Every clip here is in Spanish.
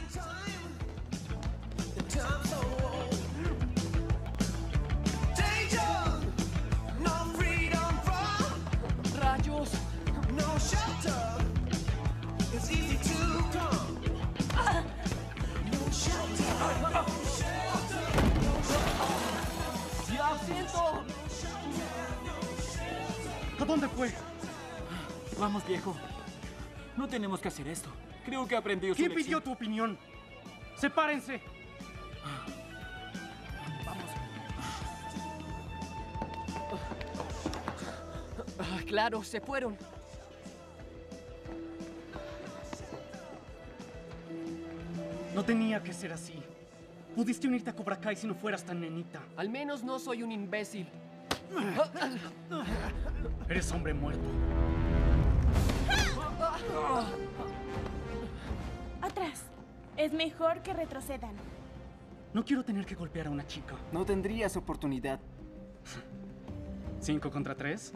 ¡Rayos! ¡Ya siento! ¿A dónde fue? Vamos, viejo. No tenemos que hacer esto. Creo que aprendió su ¿Quién lección. pidió tu opinión? ¡Sepárense! Claro, se fueron. No tenía que ser así. Pudiste unirte a Cobra Kai si no fueras tan nenita. Al menos no soy un imbécil. Eres hombre muerto. Atrás. Es mejor que retrocedan. No quiero tener que golpear a una chica. No tendrías oportunidad. 5 contra 3.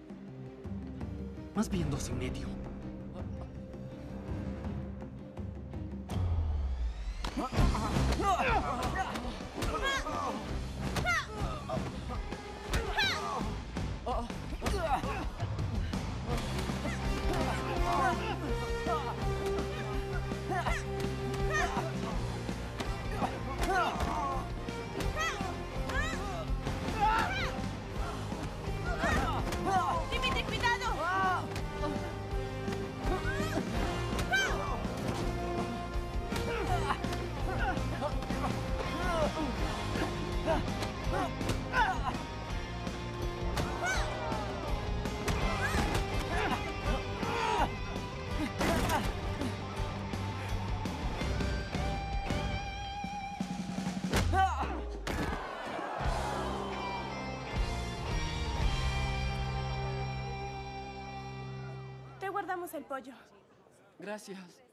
Más bien 2.5. ¡Límite, cuidado! Te guardamos el pollo. Gracias.